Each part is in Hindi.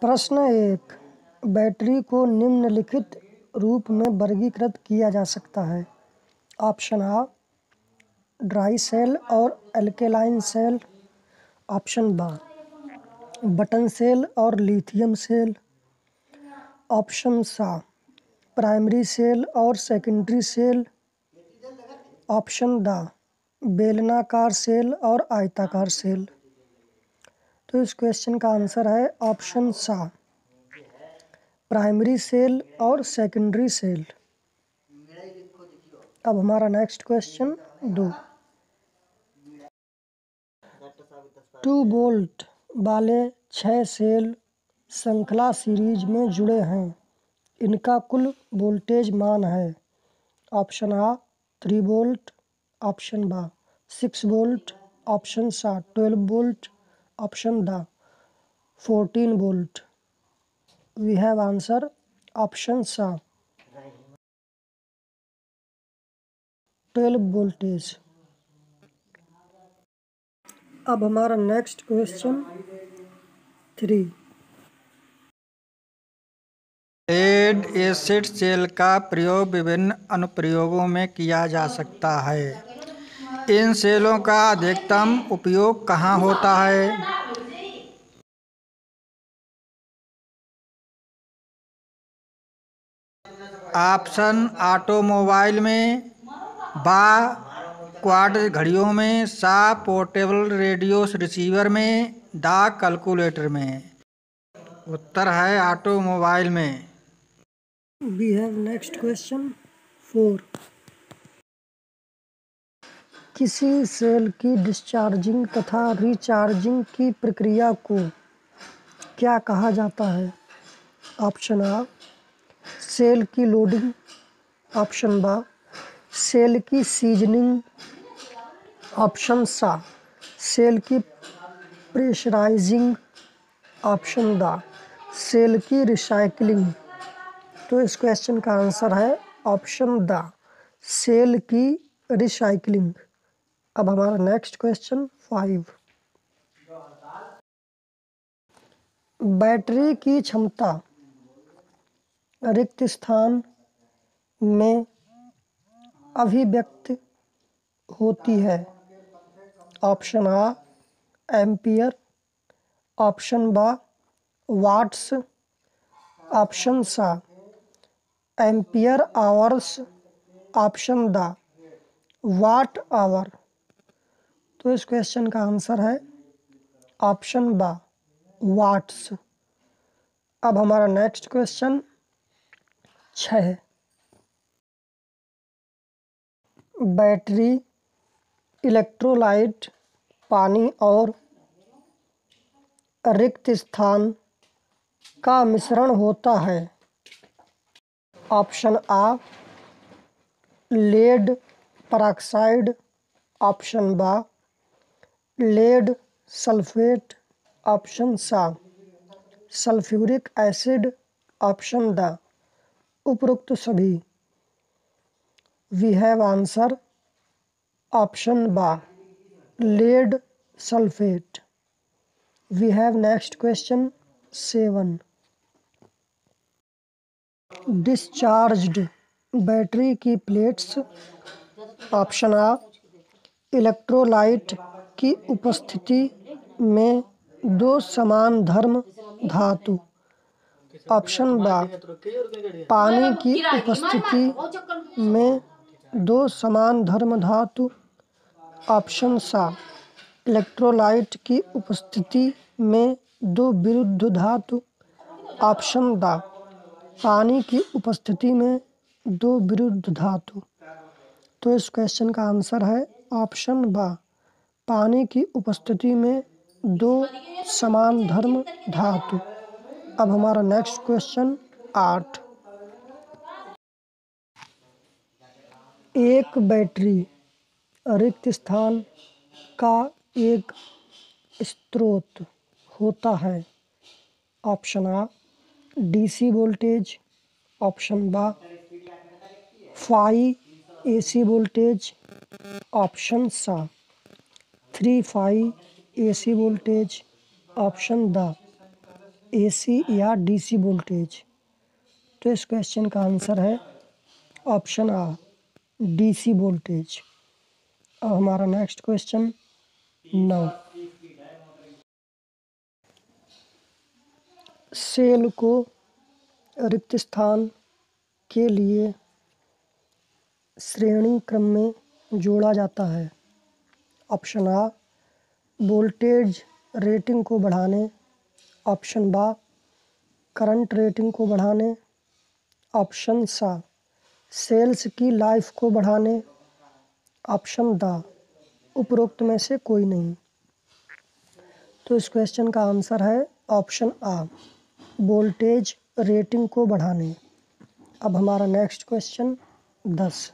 प्रश्न 1। बैटरी को निम्नलिखित रूप में वर्गीकृत किया जा सकता है। ऑप्शन आ, ड्राई सेल और alkaline cell. Option B, button cell और lithium cell. Option C, primary cell और सेकेंडरी सेल। ऑप्शन डी, बेलनाकार सेल और आयताकार सेल। तो इस क्वेश्चन का आंसर है ऑप्शन सी, प्राइमरी सेल और सेकेंडरी सेल। अब हमारा नेक्स्ट क्वेश्चन 2। 2 वोल्ट वाले 6 सेल श्रृंखला सीरीज में जुड़े हैं। इनका कुल वोल्टेज मान है। ऑप्शन आ 3 volt. Option B 6 volt. Option C 12 volt. Option D 14 volt. We have answer option C 12 voltage. अब हमारा next question 3। Lead acid cell का प्रयोग विभिन्न अनुप्रयोगों में किया जा सकता है। इन सेलों का अधिकतम उपयोग कहाँ होता है? ऑप्शन ऑटोमोबाइल में, बा क्वाड घड़ियों में, सा पोर्टेबल रेडियो रिसीवर में, दा कैलकुलेटर में। उत्तर है ऑटोमोबाइल में। We have next question 4। किसी सेल की डिस्चार्जिंग तथा रिचार्जिंग की प्रक्रिया को क्या कहा जाता है? ऑप्शन आ, सेल की लोडिंग। ऑप्शन बी, सेल की सीजनिंग। ऑप्शन सी, सेल की प्रेशराइजिंग। ऑप्शन डी, सेल की रिसाइकलिंग। तो इस क्वेश्चन का आंसर है ऑप्शन डी, सेल की रिसाइकलिंग। अब हमारा नेक्स्ट क्वेश्चन 5। बैटरी की क्षमता रिक्त स्थान में अभिव्यक्त होती है। ऑप्शन आ ampere. Option B watts. Option C ampere hours. Option D watt hour. तो इस क्वेश्चन का आंसर है ऑप्शन बी वाट्स। अब हमारा नेक्स्ट क्वेश्चन 6। बैटरी, इलेक्ट्रोलाइट, पानी और रिक्त स्थान का मिश्रण होता है। ऑप्शन आ lead peroxide. Option B lead sulphate. Option C sulphuric acid. Option D उपरोक्त सभी। We have answer option B lead sulphate. We have next question 7। Discharged battery की प्लेट्स। ऑप्शन आ इलेक्ट्रोलाइट की उपस्थिति में 2 समान धर्म धातु। ऑप्शन बी पानी की उपस्थिति में 2 समान धर्म धातु। ऑप्शन सी इलेक्ट्रोलाइट की उपस्थिति में 2 विरुद्ध धातु। ऑप्शन डी पानी की उपस्थिति में 2 विरुद्ध धातु। तो इस क्वेश्चन का आंसर है ऑप्शन बी पानी की उपस्थिति में 2 समान धर्म धातु। अब हमारा नेक्स्ट क्वेश्चन 8। एक बैटरी रिक्त स्थान का एक स्रोत होता है। ऑप्शन आ DC voltage. Option B phi AC voltage. Option C 3 phi AC voltage. Option D AC या DC वोल्टेज। तो इस क्वेश्चन का आंसर है ऑप्शन आ, DC वोल्टेज। अब हमारा नेक्स्ट क्वेश्चन 9। सेल को रिक्त स्थान के लिए श्रेणी क्रम में जोड़ा जाता है। ऑप्शन आ, वोल्टेज रेटिंग को बढ़ाने। ऑप्शन बा, करंट रेटिंग को बढ़ाने। ऑप्शन सा, सेल्स की लाइफ को बढ़ाने। ऑप्शन दा, उपरोक्त में से कोई नहीं। तो इस क्वेश्चन का आंसर है ऑप्शन आ, वोल्टेज रेटिंग को बढ़ाने। अब हमारा नेक्स्ट क्वेश्चन 10।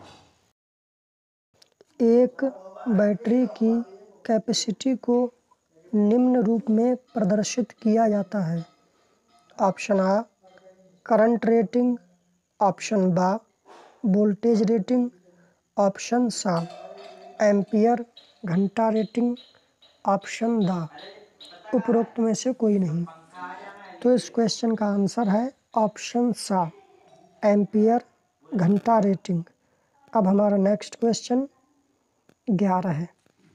एक बैटरी की कैपेसिटी को निम्न रूप में प्रदर्शित किया जाता है। ऑप्शन आ, करंट रेटिंग। ऑप्शन बा, वोल्टेज रेटिंग। ऑप्शन सा, एम्पियर घंटा रेटिंग। ऑप्शन दा, उपरोक्त में से कोई नहीं। तो इस क्वेश्चन का आंसर है ऑप्शन सा, एम्पियर घंटा रेटिंग। अब हमारा नेक्स्ट क्वेश्चन 11 है।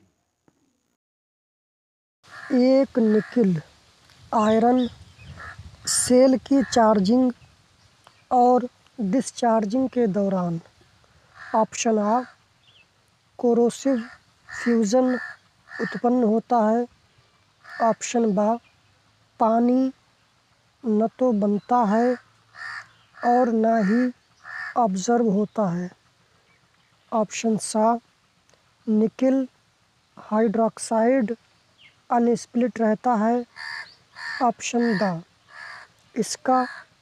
एक निकिल आयरन सेल की चार्जिंग और डिस्चार्जिंग के दौरान ऑप्शन आ, कोरोसिव फ्यूजन उत्पन्न होता है। ऑप्शन बा, पानी न तो बनता है और ना ही ऑब्जर्व होता है। ऑप्शन सा, निकिल हाइड्रोक्साइड अनस्प्लिट रहता है। ऑप्शन दा, इसका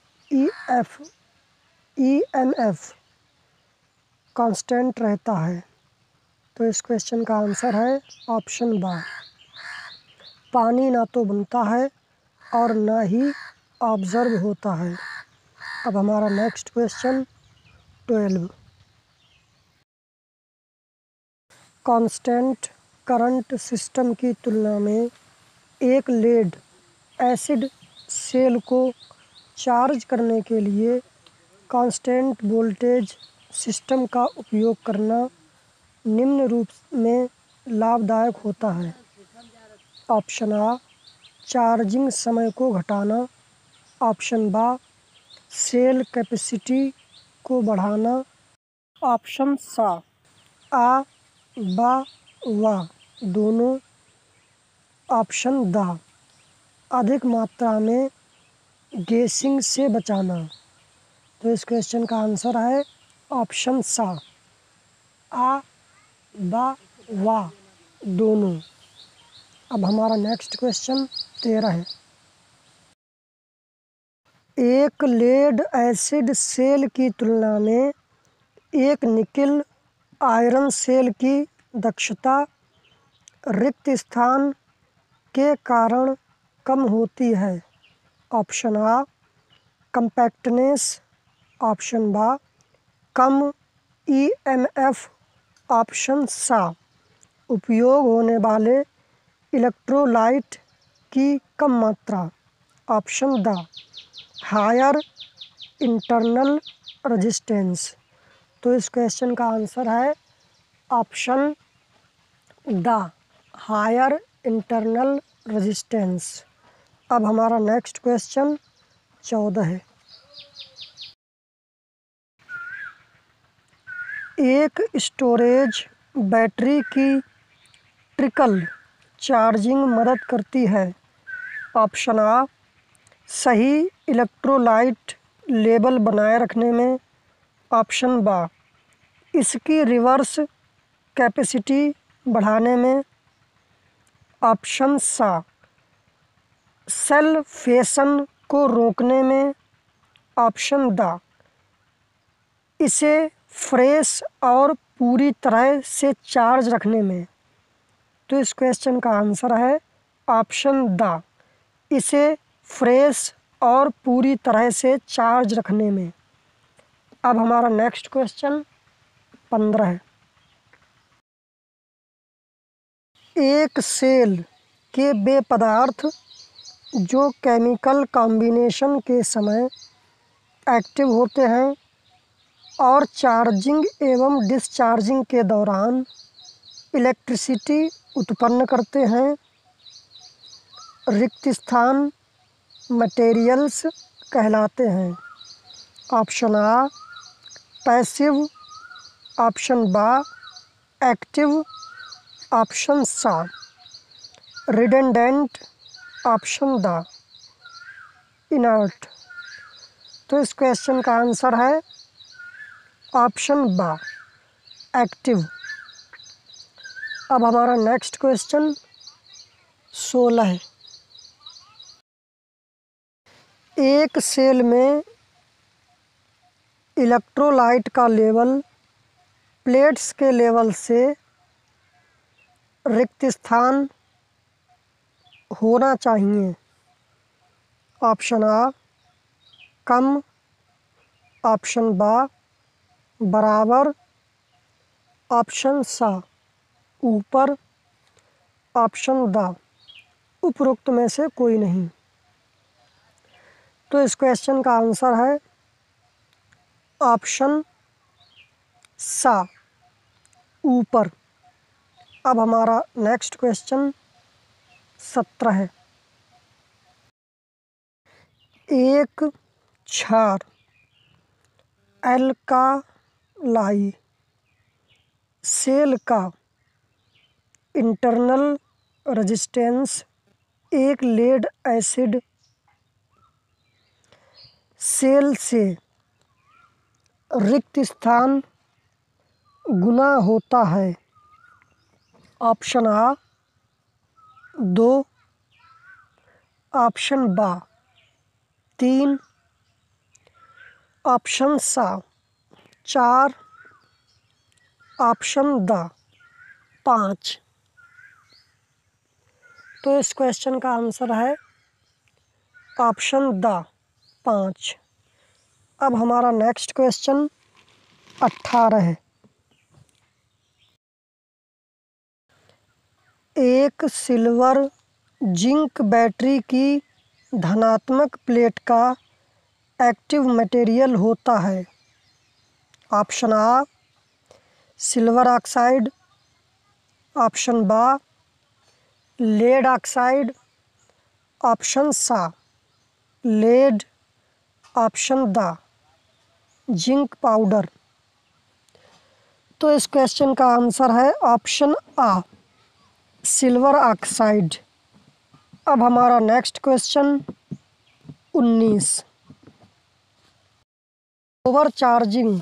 EMF कांस्टेंट रहता है। तो इस क्वेश्चन का आंसर है ऑप्शन बा, पानी ना तो बनता है और ना ही ऑब्जर्व होता है। अब हमारा next question 12। Constant current system की तुलना में एक लेड एसिड सेल को चार्ज करने के लिए कांस्टेंट वोल्टेज सिस्टम का उपयोग करना निम्न रूप में लाभदायक होता है। ऑप्शन आ, चार्जिंग समय को घटाना। ऑप्शन बा, सेल कैपेसिटी को बढ़ाना। ऑप्शन सा, आ, बा, वा दोनों। ऑप्शन दा, अधिक मात्रा में गैसिंग से बचाना। तो इस क्वेश्चन का आंसर है ऑप्शन सा, आ, बा, वा दोनों। अब हमारा नेक्स्ट क्वेश्चन 13 है। एक लेड एसिड सेल की तुलना में एक निकिल आयरन सेल की दक्षता रिक्त स्थान के कारण कम होती है। ऑप्शन आ, कम्पैक्टनेस। ऑप्शन बा, कम EMF। ऑप्शन सा, उपयोग होने वाले इलेक्ट्रोलाइट की कम मात्रा। ऑप्शन दा, हायर इंटरनल रेजिस्टेंस। तो इस क्वेश्चन का आंसर है ऑप्शन दा, हायर इंटरनल रेजिस्टेंस। अब हमारा नेक्स्ट क्वेश्चन 14 है। एक स्टोरेज बैटरी की ट्रिकल चार्जिंग मदद करती है। ऑप्शन आ, सही इलेक्ट्रोलाइट लेवल बनाए रखने में। ऑप्शन बा, इसकी रिवर्स कैपेसिटी बढ़ाने में। ऑप्शन सा, सेल फेशन को रोकने में। ऑप्शन दा, इसे फ्रेश और पूरी तरह से चार्ज रखने में। तो इस क्वेश्चन का आंसर है ऑप्शन दा, इसे फ्रेश और पूरी तरह से चार्ज रखने में। अब हमारा नेक्स्ट क्वेश्चन 15 है। एक सेल के वे पदार्थ जो केमिकल कॉम्बिनेशन के समय एक्टिव होते हैं और चार्जिंग एवं डिस्चार्जिंग के दौरान इलेक्ट्रिसिटी उत्पन्न करते हैं। रिक्त स्थान मटेरियल्स कहलाते हैं। ऑप्शन आ पैसिव, ऑप्शन बा एक्टिव, ऑप्शन सा रिडंडेंट, ऑप्शन द इनर्ट। तो इस क्वेश्चन का आंसर है ऑप्शन बा एक्टिव। अब हमारा नेक्स्ट क्वेश्चन 16 है। एक सेल में इलेक्ट्रोलाइट का लेवल प्लेट्स के लेवल से रिक्त स्थान होना चाहिए। ऑप्शन आ कम, ऑप्शन बा बराबर, ऑप्शन सा ऊपर, ऑप्शन द उपरोक्त में से कोई नहीं। तो इस क्वेश्चन का आंसर है ऑप्शन सा ऊपर। अब हमारा नेक्स्ट क्वेश्चन 17 है। एक क्षार एल्कालाई सेल का इंटरनल रेजिस्टेंस एक लेड एसिड सेल से रिक्त स्थान गुना होता है। ऑप्शन आ 2, ऑप्शन बा 3, ऑप्शन सा 4, ऑप्शन द 5। तो इस क्वेश्चन का आंसर है ऑप्शन द 5। अब हमारा नेक्स्ट क्वेश्चन 18 है। एक सिल्वर जिंक बैटरी की धनात्मक प्लेट का एक्टिव मटेरियल होता है। ऑप्शन आ सिल्वर ऑक्साइड, ऑप्शन बा लेड ऑक्साइड, ऑप्शन सा लेड, ऑप्शन द जिंक पाउडर। तो इस क्वेश्चन का आंसर है ऑप्शन आ सिल्वर ऑक्साइड। अब हमारा next question 19। Overcharging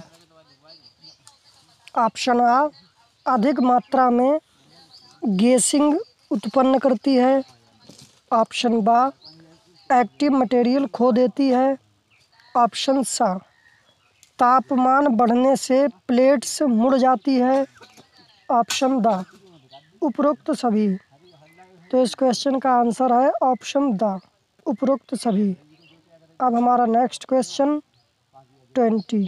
option आ अधिक मात्रा में गैसिंग उत्पन्न करती है। ऑप्शन बा एक्टिव मटेरियल खो देती है। ऑप्शन सा तापमान बढ़ने से प्लेट्स मुड़ जाती है। ऑप्शन द उपरोक्त सभी। तो इस क्वेश्चन का आंसर है ऑप्शन द उपरोक्त सभी। अब हमारा next question 20।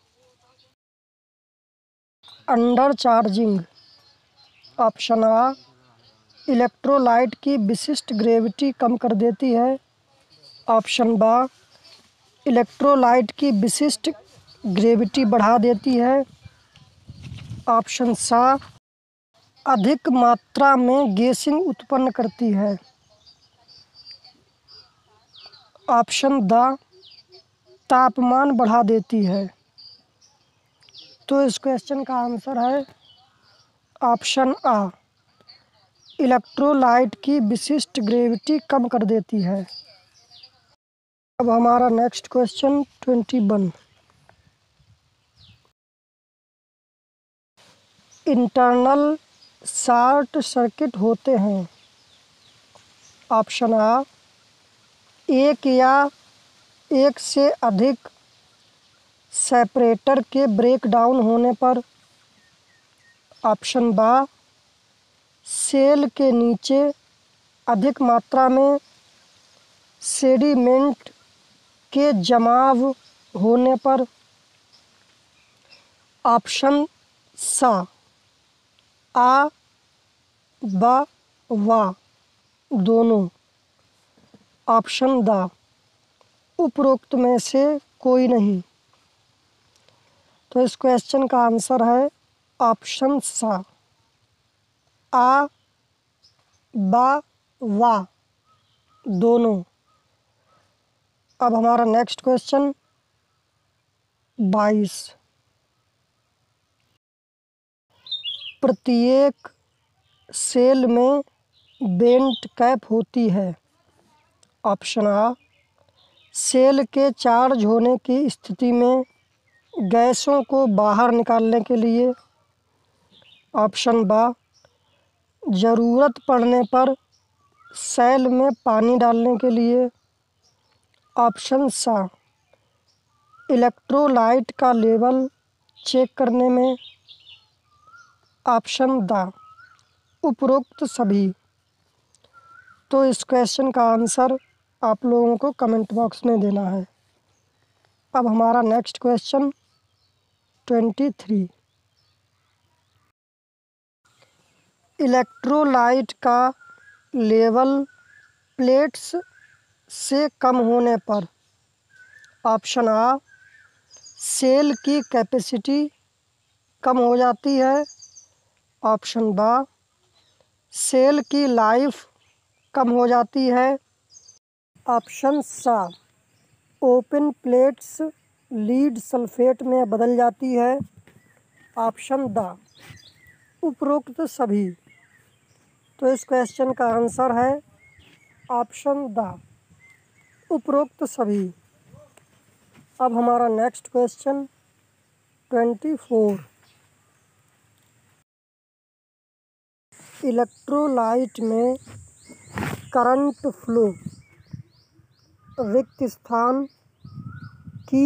Undercharging option आ इलेक्ट्रोलाइट की विशिष्ट ग्रेविटी कम कर देती है। ऑप्शन बा इलेक्ट्रोलाइट की विशिष्ट ग्रेविटी बढ़ा देती है। ऑप्शन सा अधिक मात्रा में गैसिंग उत्पन्न करती है। ऑप्शन द तापमान बढ़ा देती है। तो इस क्वेश्चन का आंसर है ऑप्शन आ इलेक्ट्रोलाइट की विशिष्ट ग्रेविटी कम कर देती है। अब हमारा next question 21। Internal short circuit होते हैं। ऑप्शन आ एक या एक से अधिक सेपरेटर के ब्रेकडाउन होने पर। ऑप्शन बा सेल के नीचे अधिक मात्रा में सेडिमेंट के जमाव होने पर। ऑप्शन सा आ बा वा दोनों। ऑप्शन द, उपरोक्त में से कोई नहीं। तो इस क्वेश्चन का आंसर है ऑप्शन सा, आ, बा, वा दोनों। अब हमारा नेक्स्ट क्वेश्चन 22। प्रत्येक सेल में बेंट कैप होती है। ऑप्शन आ, सेल के चार्ज होने की स्थिति में गैसों को बाहर निकालने के लिए। ऑप्शन बा, ज़रूरत पड़ने पर सेल में पानी डालने के लिए। ऑप्शन सा, इलेक्ट्रोलाइट का लेवल चेक करने में। ऑप्शन द, उपरोक्त सभी। तो इस क्वेश्चन का आंसर आप लोगों को कमेंट बॉक्स में देना है। अब हमारा नेक्स्ट क्वेश्चन 23। इलेक्ट्रोलाइट का लेवल प्लेट्स से कम होने पर। ऑप्शन आ, सेल की कैपेसिटी कम हो जाती है। ऑप्शन बा, सेल की लाइफ कम हो जाती है। ऑप्शन सा, ओपन प्लेट्स लीड सल्फेट में बदल जाती है। ऑप्शन द, उपरोक्त सभी। तो इस क्वेश्चन का आंसर है ऑप्शन द, उपरोक्त सभी। अब हमारा नेक्स्ट क्वेश्चन 24। इलेक्ट्रोलाइट में करंट फ्लो रिक्त स्थान की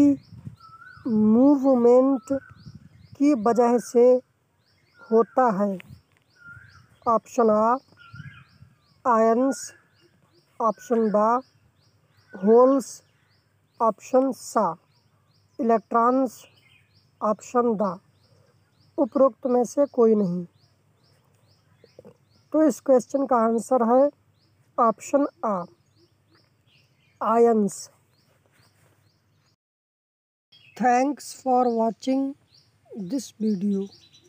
मूवमेंट की वजह से होता है। ऑप्शन आ, आयंस। ऑप्शन बा, होल्स। ऑप्शन सा, इलेक्ट्रॉन्स। ऑप्शन द, उपरोक्त में से कोई नहीं। तो इस क्वेश्चन का आंसर है ऑप्शन आ, ions. Thanks for watching this video.